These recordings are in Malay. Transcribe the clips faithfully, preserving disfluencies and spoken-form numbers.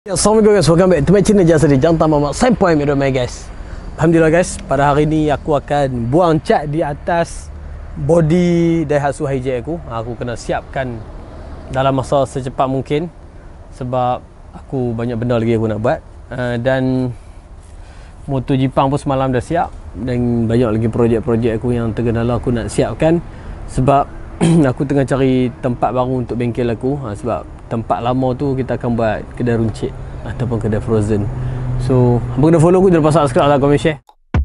Assalamualaikum guys, welcome back to my channel. Jangan sedih, jangan tambah mak sampai video mai guys. Alhamdulillah guys, pada hari ni aku akan buang cat di atas body Daihatsu Hijack aku. Aku kena siapkan dalam masa secepat mungkin sebab aku banyak benda lagi aku nak buat. uh, Dan motor Jepang pun semalam dah siap, dan banyak lagi projek-projek aku yang tergendala aku nak siapkan sebab aku tengah cari tempat baru untuk bengkel aku. ha, Sebab tempat lama tu kita akan buat kedai runcit ataupun kedai frozen. So hampa kena follow aku, jangan lupa subscribe, like, komen, share.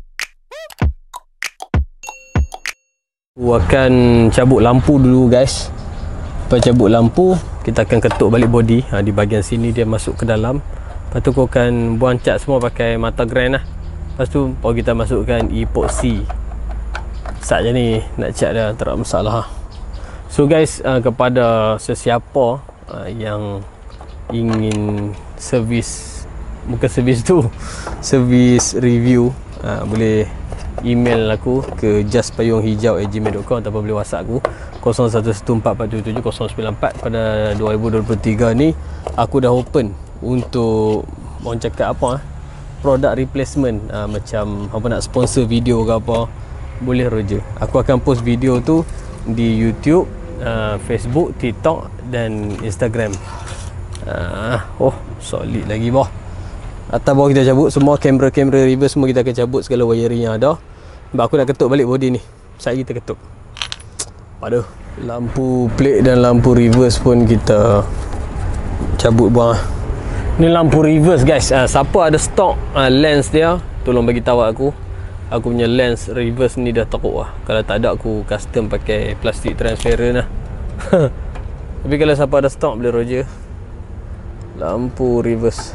Aku akan cabut lampu dulu guys. Lepas cabut lampu, kita akan ketuk balik body. ha, Di bahagian sini dia masuk ke dalam. Lepas tu aku akan buang cat semua pakai mata grand lah. Lepas tu baru kita masukkan epoxy. Sat je ni nak cat dah, tak ada masalah. So guys, uh, kepada sesiapa uh, yang ingin servis, bukan servis tu, servis review, uh, boleh email aku ke jaspayunghijau at gmail dot com ataupun boleh WhatsApp aku kosong satu satu empat empat tujuh tujuh kosong sembilan empat. Pada dua ribu dua puluh tiga ni aku dah open untuk orang cakap apa, product replacement. uh, Macam apa nak sponsor video ke apa, boleh roja. Aku akan post video tu di YouTube, uh, Facebook, TikTok dan Instagram. uh, Oh solid lagi bawah. Atas bawah kita cabut semua, kamera-kamera reverse semua kita akan cabut, segala wiring yang ada. Sebab aku nak ketuk balik body ni. Saya kita ketuk. Aduh, lampu plate dan lampu reverse pun kita cabut buang. Ni lampu reverse guys. uh, Siapa ada stok uh, lens dia, tolong bagi tahu aku. Aku punya lens reverse ni dah teruk lah. Kalau tak ada aku custom pakai plastik transparent lah. Tapi kalau siapa ada stok boleh roja. Lampu reverse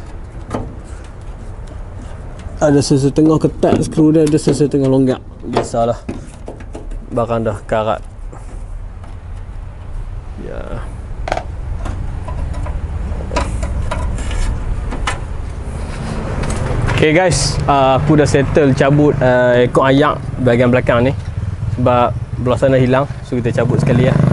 ada sesetengah ketat skru dia, ada sesetengah longgak. Biasalah, barang dah karat. Ya. Okay guys, uh, aku dah settle cabut uh, ekor ayak bahagian belakang ni sebab belah sana hilang. So kita cabut sekali lah.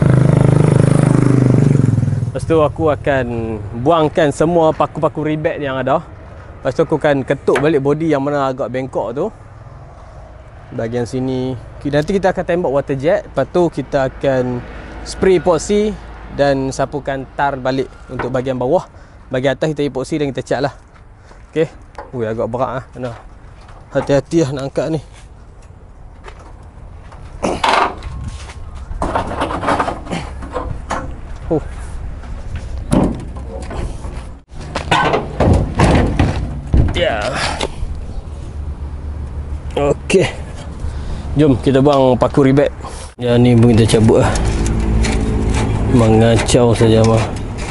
Lepas tu aku akan buangkan semua paku-paku rebate yang ada. Lepas tu aku akan ketuk balik body yang mana agak bengkok tu, bahagian sini. Nanti kita akan tembak water jet. Lepas tu kita akan spray epoxy dan sapukan tar balik untuk bahagian bawah. Bahagian atas kita epoxy dan kita cat lah. Okay. Ui, agak berat lah. Kena hati-hati lah nak angkat ni. Oh. Ya. Yeah. Okey. Jom kita buang paku rebate. Yang ni pun kita cabut lah. Mengacau saja mah.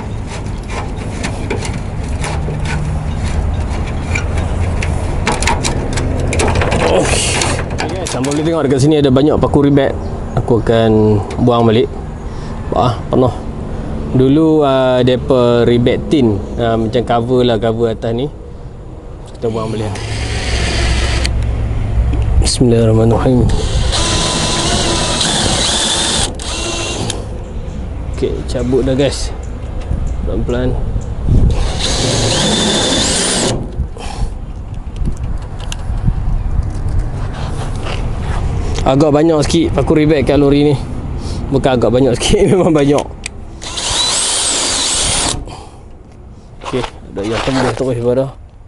Sampai boleh tengok dekat sini ada banyak paku rebate. Aku akan buang balik. Wah, penuh. Dulu uh, depa rebate tin, uh, macam cover lah, cover atas ni. Kita buang balik. Bismillahirrahmanirrahim. Okey, cabut dah guys. Pelan-pelan. Agak banyak sikit paku rebate kat lori ni. Bukan agak banyak sikit, memang banyak. Okey, ada yang tembus terus pada.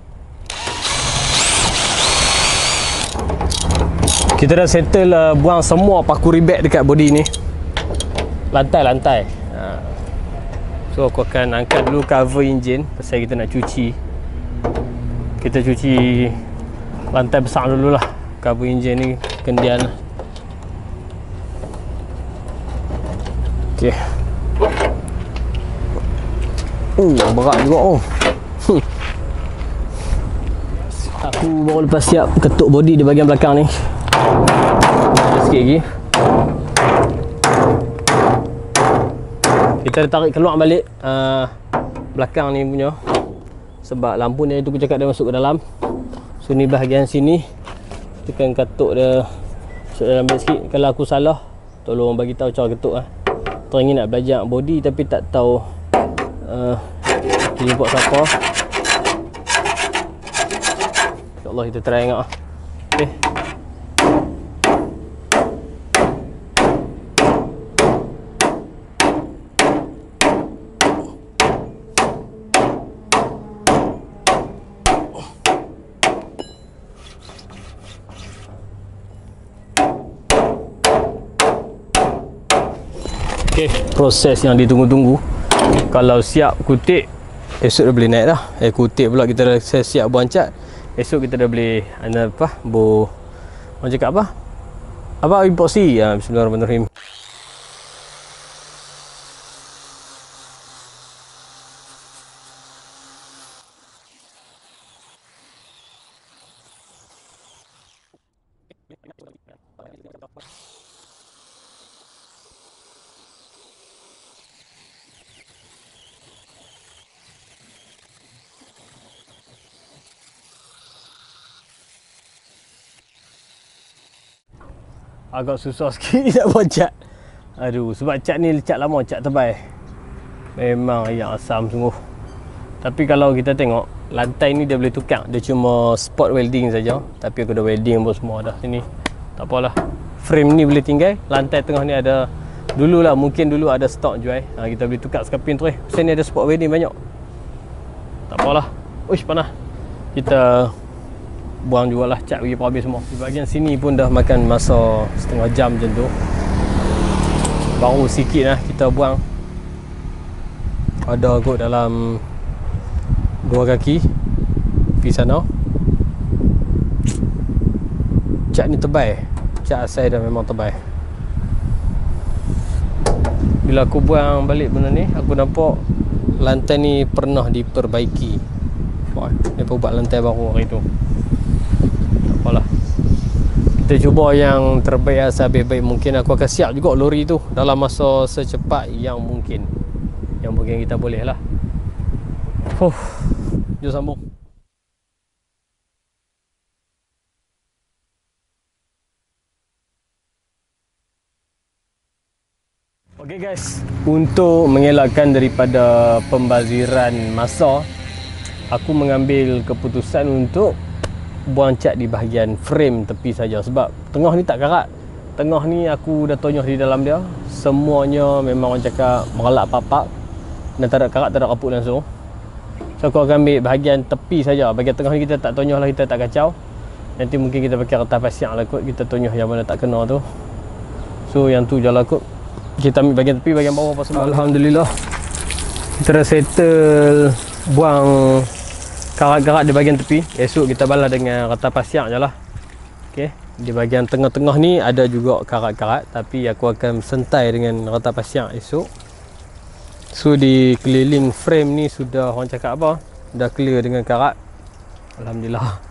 Kita dah settle uh, buang semua paku rebate dekat body ni. Lantai-lantai. ha. So aku akan angkat dulu cover enjin pasal kita nak cuci. Kita cuci lantai besar dulu lah. Cover enjin ni kendian lah. Okey. Oh, berat juga oh. Hmm. Aku baru lepas siap ketuk body di bahagian belakang ni. Ada sikit lagi. Kita tarik keluar balik uh, belakang ni punya. Sebab lampu ni tu aku cakap dia masuk ke dalam. So ni bahagian sini kita akan ketuk dia masuk dalam beg sikit. Kalau aku salah, tolong bagi tahu cara ketuk lah. Teringin nak belajar body tapi tak tahu uh, jemput siapa. InsyaAllah kita try tengok. Okay. Okay, proses yang ditunggu-tunggu. Kalau siap kutik, esok dah boleh naik dah. Eh kutik pula kita dah siap buang cat. Esok kita dah boleh anda apa? Bo orang cakap apa? Apa epoxy? Ya, bismillahirrahmanirrahim. Agak susah sikit nak buat cat. Aduh, sebab cat ni cat lama, cat tebal. Memang yang asam sungguh. Tapi kalau kita tengok, lantai ni dia boleh tukar. Dia cuma spot welding saja. Tapi aku dah welding pun semua dah sini. Tak apalah. Frame ni boleh tinggal. Lantai tengah ni ada. Dululah, mungkin dulu ada stok jual. Ha, kita boleh tukar sekapin tu eh. Pasal ni ada spot welding banyak. Tak apalah. Uish, panas. Kita buang jugalah cat bagi habis semua. Di bahagian sini pun dah makan masa setengah jam macam tu. Baru sikit lah kita buang. Ada kot dalam dua kaki pergi sana. Cat ni tebal. Cat asal dah memang tebal. Bila aku buang balik benda ni, aku nampak lantai ni pernah diperbaiki. Wah, dia buat lantai baru hari tu. Apalah, kita cuba yang terbaik sebaik-baik mungkin. Aku akan siap juga lori tu dalam masa secepat yang mungkin. Yang mungkin kita boleh lah. Huh, jom sambung. Ok guys, untuk mengelakkan daripada pembaziran masa, aku mengambil keputusan untuk buang cat di bahagian frame tepi saja. Sebab tengah ni tak karat. Tengah ni aku dah tonyoh di dalam dia. Semuanya memang orang cakap merelak papak. Dan tak ada karat, tak ada kaput langsung. So aku akan ambil bahagian tepi saja. Bahagian tengah ni kita tak tonyoh lah, kita tak kacau. Nanti mungkin kita pakai retas pasiak lah kot. Kita tonyoh yang mana tak kena tu. So yang tu je lah kot. Kita ambil bahagian tepi, bahagian bawah apa semua. Alhamdulillah, kita dah settle buang karat-karat di bahagian tepi. Esok kita balas dengan retas pasiak je lah. Okay. Di bahagian tengah-tengah ni ada juga karat-karat, tapi aku akan sentai dengan retas pasiak esok. So di keliling frame ni sudah orang cakap apa, dah clear dengan karat. Alhamdulillah.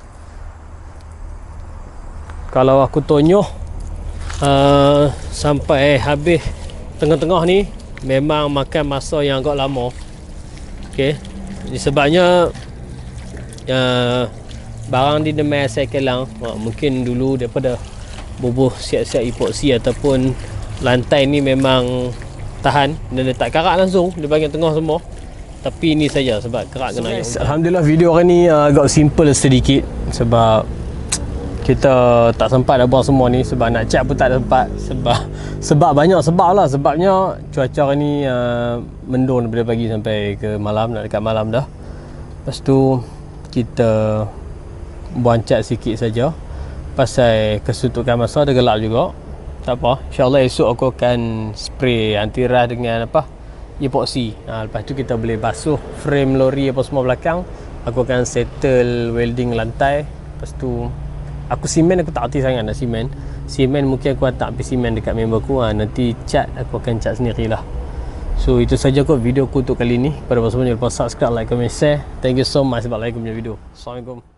Kalau aku tonyoh uh, sampai habis tengah-tengah ni, memang makan masa yang agak lama. Okay. Sebabnya Uh, barang di demai saya kelang. uh, Mungkin dulu daripada bubuh siap-siap epoxy ataupun lantai ni memang tahan dan dia tak karat langsung di bahagian tengah semua. Tapi ini saja sebab karat so kena guys, Alhamdulillah video hari ni uh, agak simple sedikit. Sebab kita tak sempat dah buang semua ni. Sebab nak cat pun tak ada sempat. Sebab sebab banyak sebab lah. Sebabnya cuaca hari ni uh, mendung daripada pagi sampai ke malam. Nak dekat malam dah. Lepas tu kita buang cat sikit saja. Pasal kesuntukan masa ada gelap juga. Tak apa, InsyaAllah esok aku akan spray anti ras dengan apa, epoxy. ha, Lepas tu kita boleh basuh frame lori apa semua belakang. Aku akan settle welding lantai. Lepas tu aku simen, aku tak hati sangat nak simen. Simen mungkin aku hantar pergi simen dekat member aku. ha, Nanti cat aku akan cat sendirilah. So itu saja kot video aku untuk kali ni. Pada semua jangan lupa subscribe, like, comment, share. Thank you so much sebab like aku punya video. Assalamualaikum.